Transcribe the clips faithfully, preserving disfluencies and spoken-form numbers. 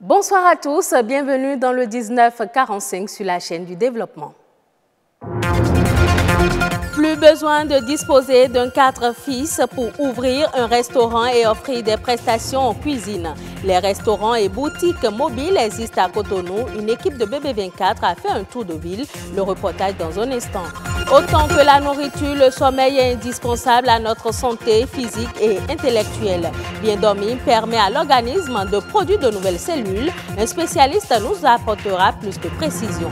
Bonsoir à tous, bienvenue dans le dix-neuf quarante-cinq sur la chaîne du développement. Plus besoin de disposer d'un cadre fixe pour ouvrir un restaurant et offrir des prestations en cuisine. Les restaurants et boutiques mobiles existent à Cotonou. Une équipe de B B vingt-quatre a fait un tour de ville. Le reportage dans un instant. Autant que la nourriture, le sommeil est indispensable à notre santé physique et intellectuelle. Bien dormir permet à l'organisme de produire de nouvelles cellules. Un spécialiste nous apportera plus de précision.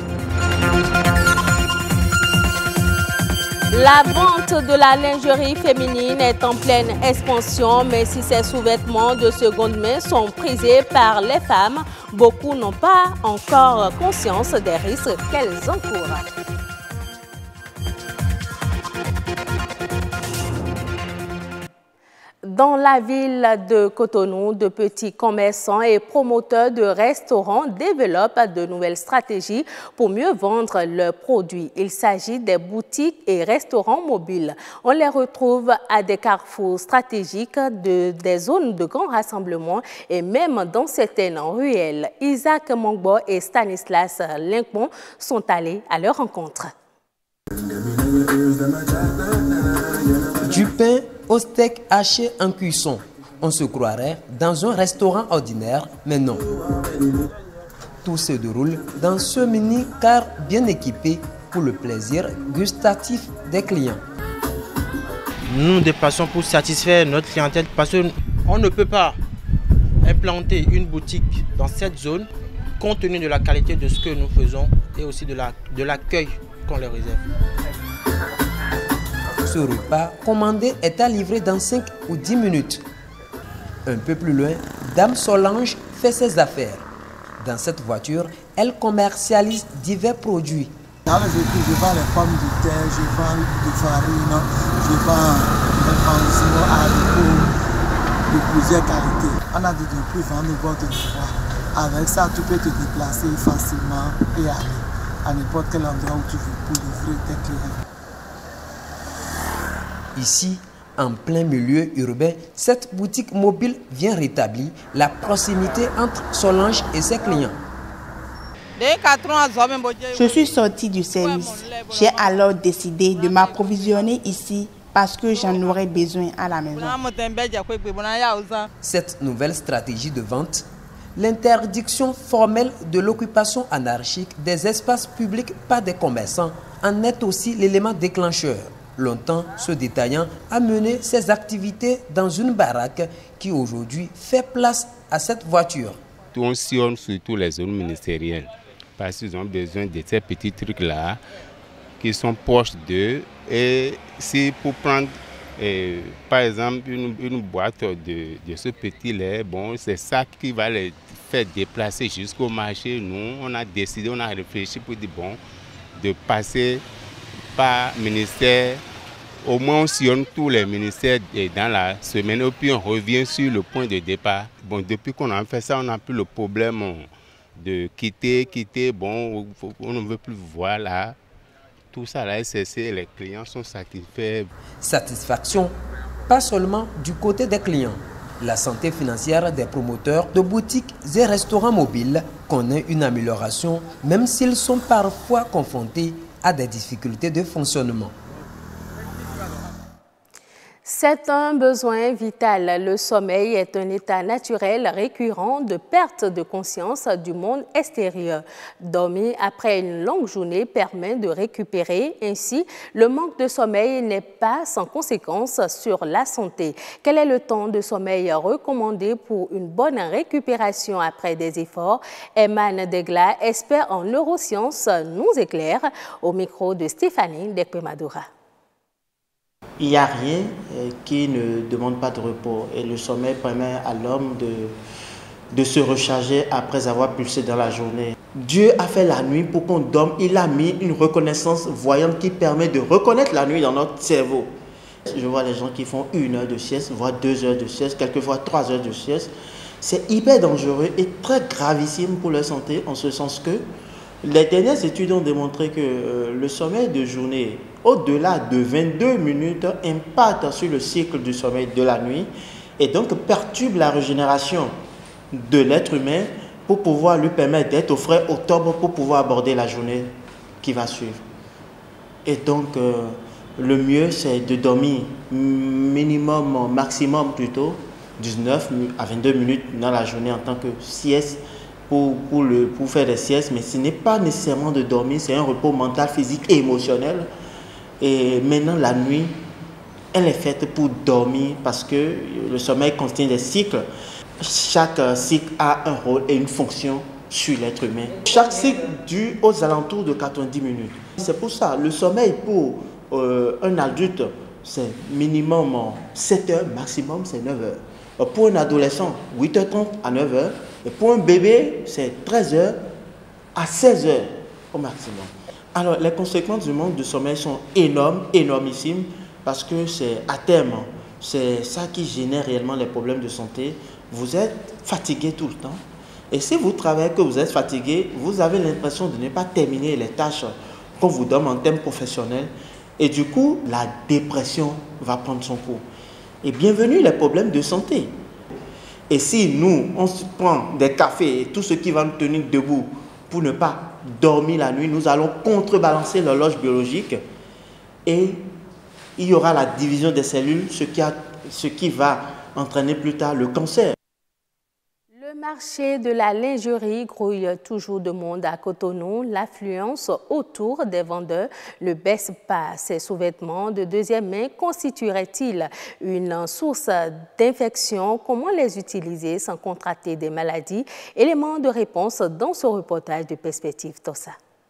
La vente de la lingerie féminine est en pleine expansion, mais si ces sous-vêtements de seconde main sont prisés par les femmes, beaucoup n'ont pas encore conscience des risques qu'elles encourent. Dans la ville de Cotonou, de petits commerçants et promoteurs de restaurants développent de nouvelles stratégies pour mieux vendre leurs produits. Il s'agit des boutiques et restaurants mobiles. On les retrouve à des carrefours stratégiques, de, des zones de grand rassemblement et même dans certaines ruelles. Isaac Mongbo et Stanislas Linkmon sont allés à leur rencontre. Du pain au steak haché en cuisson. On se croirait dans un restaurant ordinaire, mais non. Tout se déroule dans ce mini-car bien équipé pour le plaisir gustatif des clients. Nous nous déplaçons pour satisfaire notre clientèle parce qu'on ne peut pas implanter une boutique dans cette zone compte tenu de la qualité de ce que nous faisons et aussi de la, de l'accueil qu'on leur réserve. Ce repas commandé est à livrer dans cinq ou dix minutes. Un peu plus loin, Dame Solange fait ses affaires. Dans cette voiture, elle commercialise divers produits. Dans les études, je vends les pommes de terre, je vends de farine, je vends les pansements à de plusieurs qualités. On a dit de ne plus vendre votre endroit. Avec ça, tu peux te déplacer facilement et aller à n'importe quel endroit où tu veux pour livrer tes clients. Ici, en plein milieu urbain, cette boutique mobile vient rétablir la proximité entre Solange et ses clients. Je suis sortie du service. J'ai alors décidé de m'approvisionner ici parce que j'en aurais besoin à la maison. Cette nouvelle stratégie de vente, l'interdiction formelle de l'occupation anarchique des espaces publics par des commerçants, en est aussi l'élément déclencheur. Longtemps, ce détaillant a mené ses activités dans une baraque qui aujourd'hui fait place à cette voiture. On sillonne surtout les zones ministérielles parce qu'ils ont besoin de ces petits trucs-là qui sont proches d'eux. Et si pour prendre eh, par exemple une, une boîte de, de ce petit lait, bon, c'est ça qui va les faire déplacer jusqu'au marché. Nous, on a décidé, on a réfléchi pour dire bon, de passer par ministère, au moins on sillonne tous les ministères dans la semaine et puis on revient sur le point de départ. Bon, depuis qu'on a fait ça, on n'a plus le problème de quitter, quitter, bon, on ne veut plus voir là. Tout ça là, c'est les clients sont satisfaits. Satisfaction, pas seulement du côté des clients. La santé financière des promoteurs de boutiques et restaurants mobiles connaît une amélioration, même s'ils sont parfois confrontés à des difficultés de fonctionnement. C'est un besoin vital. Le sommeil est un état naturel récurrent de perte de conscience du monde extérieur. Dormir après une longue journée permet de récupérer. Ainsi, le manque de sommeil n'est pas sans conséquence sur la santé. Quel est le temps de sommeil recommandé pour une bonne récupération après des efforts? Eman Degla, expert en neurosciences, nous éclaire au micro de Stéphanie Dekpemadora. Il n'y a rien qui ne demande pas de repos et le sommeil permet à l'homme de, de se recharger après avoir pulsé dans la journée. Dieu a fait la nuit pour qu'on dorme. Il a mis une reconnaissance voyante qui permet de reconnaître la nuit dans notre cerveau. Je vois les gens qui font une heure de sieste, voire deux heures de sieste, quelquefois trois heures de sieste. C'est hyper dangereux et très gravissime pour leur santé en ce sens que les dernières études ont démontré que euh, le sommeil de journée, au-delà de vingt-deux minutes, impacte sur le cycle du sommeil de la nuit et donc perturbe la régénération de l'être humain pour pouvoir lui permettre d'être au frais au top pour pouvoir aborder la journée qui va suivre. Et donc, euh, le mieux, c'est de dormir minimum, maximum plutôt, dix-neuf à vingt-deux minutes dans la journée en tant que sieste pour, pour, le, pour faire des siestes. Mais ce n'est pas nécessairement de dormir, c'est un repos mental, physique et émotionnel. Et maintenant, la nuit, elle est faite pour dormir parce que le sommeil contient des cycles. Chaque cycle a un rôle et une fonction sur l'être humain. Chaque cycle dure aux alentours de quatre-vingt-dix minutes. C'est pour ça, le sommeil pour euh, un adulte, c'est minimum sept heures, maximum c'est neuf heures. Pour un adolescent, huit heures trente à neuf heures. Et pour un bébé, c'est treize heures à seize heures au maximum. Alors, les conséquences du manque de sommeil sont énormes, énormissimes, parce que c'est à terme, c'est ça qui génère réellement les problèmes de santé. Vous êtes fatigué tout le temps. Et si vous travaillez que vous êtes fatigué, vous avez l'impression de ne pas terminer les tâches qu'on vous donne en termes professionnels. Et du coup, la dépression va prendre son cours. Et bienvenue les problèmes de santé. Et si nous, on se prend des cafés et tout ce qui va nous tenir debout pour ne pas dormir la nuit, nous allons contrebalancer l'horloge biologique et il y aura la division des cellules, ce qui, a, ce qui va entraîner plus tard le cancer. Le marché de la lingerie grouille toujours de monde à Cotonou. L'affluence autour des vendeurs ne baisse pas. Ces sous-vêtements de deuxième main constitueraient-ils une source d'infection? Comment les utiliser sans contracter des maladies? Élément de réponse dans ce reportage de Perspective Tossa.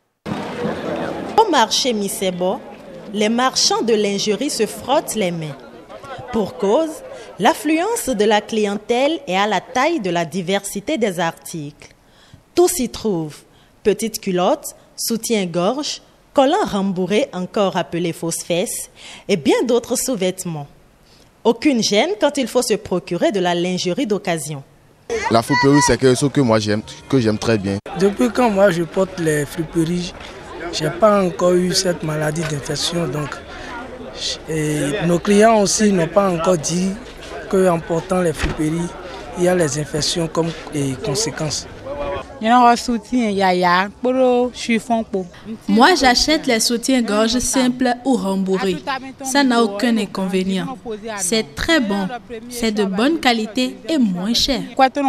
Au marché Misebo, les marchands de lingerie se frottent les mains. Pour cause, l'affluence de la clientèle est à la taille de la diversité des articles. Tout s'y trouve, petites culottes, soutien-gorge, collants rembourrés encore appelés fausses fesses et bien d'autres sous-vêtements. Aucune gêne quand il faut se procurer de la lingerie d'occasion. La friperie, c'est quelque chose que moi j'aime, que j'aime très bien. Depuis quand moi je porte les friperies, je n'ai pas encore eu cette maladie d'infection. Donc, et nos clients aussi n'ont pas encore dit qu'en portant les friperies, il y a les infections comme et conséquences. Moi, j'achète les soutiens-gorge simples ou rembourrés. Ça n'a aucun inconvénient. C'est très bon, c'est de bonne qualité et moins cher.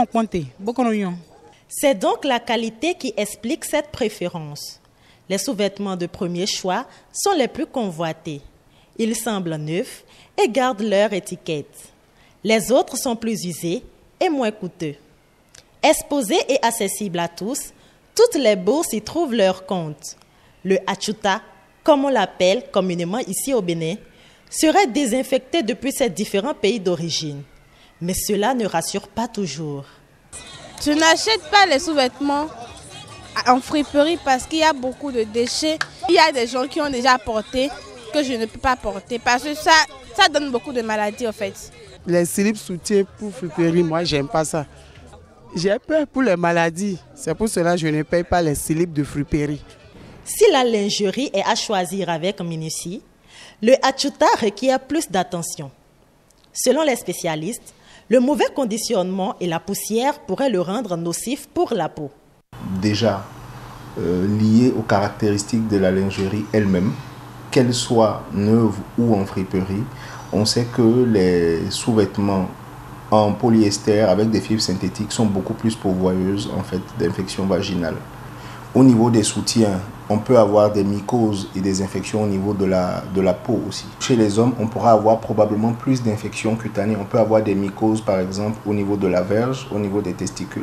C'est donc la qualité qui explique cette préférence. Les sous-vêtements de premier choix sont les plus convoités. Ils semblent neufs et gardent leur étiquette. Les autres sont plus usés et moins coûteux. Exposés et accessibles à tous, toutes les bourses y trouvent leur compte. Le achuta, comme on l'appelle communément ici au Bénin, serait désinfecté depuis ces différents pays d'origine. Mais cela ne rassure pas toujours. Je n'achète pas les sous-vêtements en friperie parce qu'il y a beaucoup de déchets. Il y a des gens qui ont déjà porté que je ne peux pas porter parce que ça, ça donne beaucoup de maladies en fait. Les slips soutiens pour friperie, moi j'aime pas ça. J'ai peur pour les maladies, c'est pour cela que je ne paye pas les slips de friperie. Si la lingerie est à choisir avec minutie, le achuta requiert plus d'attention. Selon les spécialistes, le mauvais conditionnement et la poussière pourraient le rendre nocif pour la peau. Déjà, euh, lié aux caractéristiques de la lingerie elle-même, qu'elle soit neuve ou en friperie, on sait que les sous-vêtements en polyester avec des fibres synthétiques sont beaucoup plus pourvoyeuses en fait, d'infections vaginales. Au niveau des soutiens, on peut avoir des mycoses et des infections au niveau de la, de la peau aussi. Chez les hommes, on pourra avoir probablement plus d'infections cutanées. On peut avoir des mycoses par exemple au niveau de la verge, au niveau des testicules.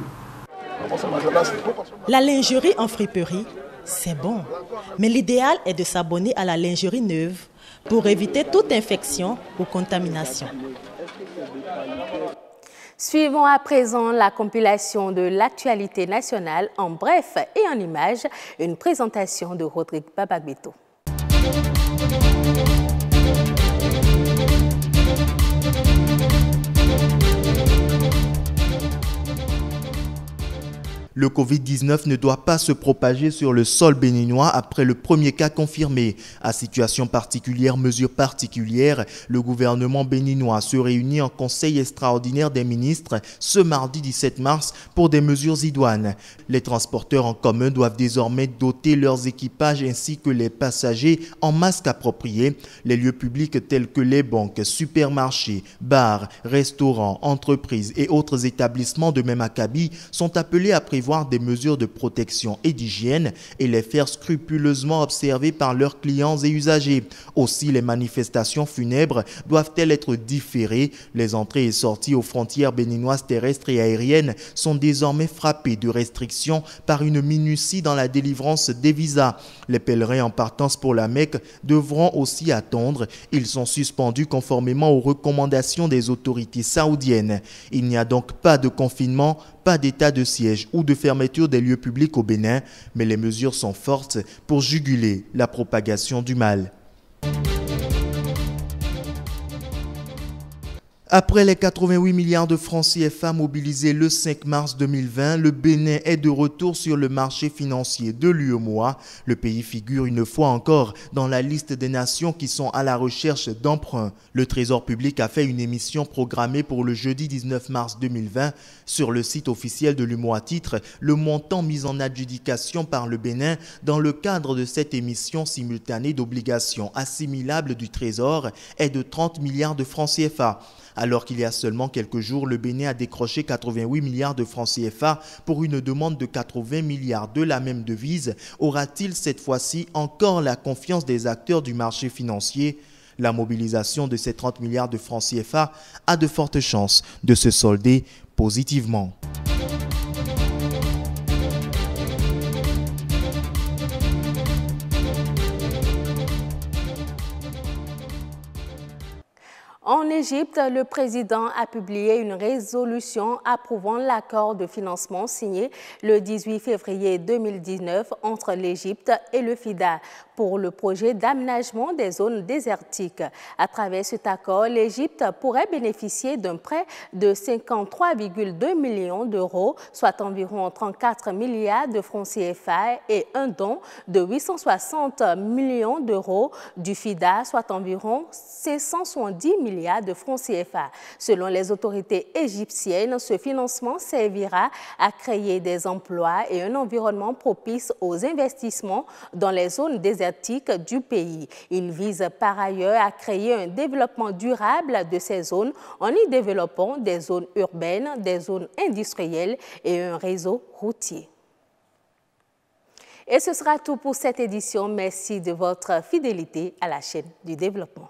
La lingerie en friperie, c'est bon, mais l'idéal est de s'abonner à la lingerie neuve pour éviter toute infection ou contamination. Suivons à présent la compilation de l'actualité nationale en bref et en images, une présentation de Rodrigue Babagbeto. Le Covid dix-neuf ne doit pas se propager sur le sol béninois après le premier cas confirmé. À situation particulière, mesure particulière, le gouvernement béninois se réunit en conseil extraordinaire des ministres ce mardi dix-sept mars pour des mesures idoines. Les transporteurs en commun doivent désormais doter leurs équipages ainsi que les passagers en masques appropriés. Les lieux publics tels que les banques, supermarchés, bars, restaurants, entreprises et autres établissements de même acabit sont appelés à prévoir des mesures de protection et d'hygiène et les faire scrupuleusement observer par leurs clients et usagers. Aussi, les manifestations funèbres doivent-elles être différées. Les entrées et sorties aux frontières béninoises terrestres et aériennes sont désormais frappées de restrictions par une minutie dans la délivrance des visas. Les pèlerins en partance pour la Mecque devront aussi attendre. Ils sont suspendus conformément aux recommandations des autorités saoudiennes. Il n'y a donc pas de confinement, pas d'état de siège ou de fermeture des lieux publics au Bénin, mais les mesures sont fortes pour juguler la propagation du mal. Après les quatre-vingt-huit milliards de francs C F A mobilisés le cinq mars deux mille vingt, le Bénin est de retour sur le marché financier de l'U E M O A. Le pays figure une fois encore dans la liste des nations qui sont à la recherche d'emprunts. Le Trésor public a fait une émission programmée pour le jeudi dix-neuf mars deux mille vingt. Sur le site officiel de l'U E M O A titre, le montant mis en adjudication par le Bénin dans le cadre de cette émission simultanée d'obligations assimilables du Trésor est de trente milliards de francs C F A. Alors qu'il y a seulement quelques jours, le Bénin a décroché quatre-vingt-huit milliards de francs C F A pour une demande de quatre-vingts milliards de la même devise. Aura-t-il cette fois-ci encore la confiance des acteurs du marché financier? La mobilisation de ces trente milliards de francs C F A a de fortes chances de se solder positivement. En Égypte, le président a publié une résolution approuvant l'accord de financement signé le dix-huit février deux mille dix-neuf entre l'Égypte et le FIDA pour le projet d'aménagement des zones désertiques. À travers cet accord, l'Égypte pourrait bénéficier d'un prêt de cinquante-trois virgule deux millions d'euros, soit environ trente-quatre milliards de francs C F A, et un don de huit cent soixante millions d'euros du FIDA, soit environ cinq cent soixante-dix milliards de francs C F A. Selon les autorités égyptiennes, ce financement servira à créer des emplois et un environnement propice aux investissements dans les zones désertiques du pays. Il vise par ailleurs à créer un développement durable de ces zones en y développant des zones urbaines, des zones industrielles et un réseau routier. Et ce sera tout pour cette édition. Merci de votre fidélité à la chaîne du développement.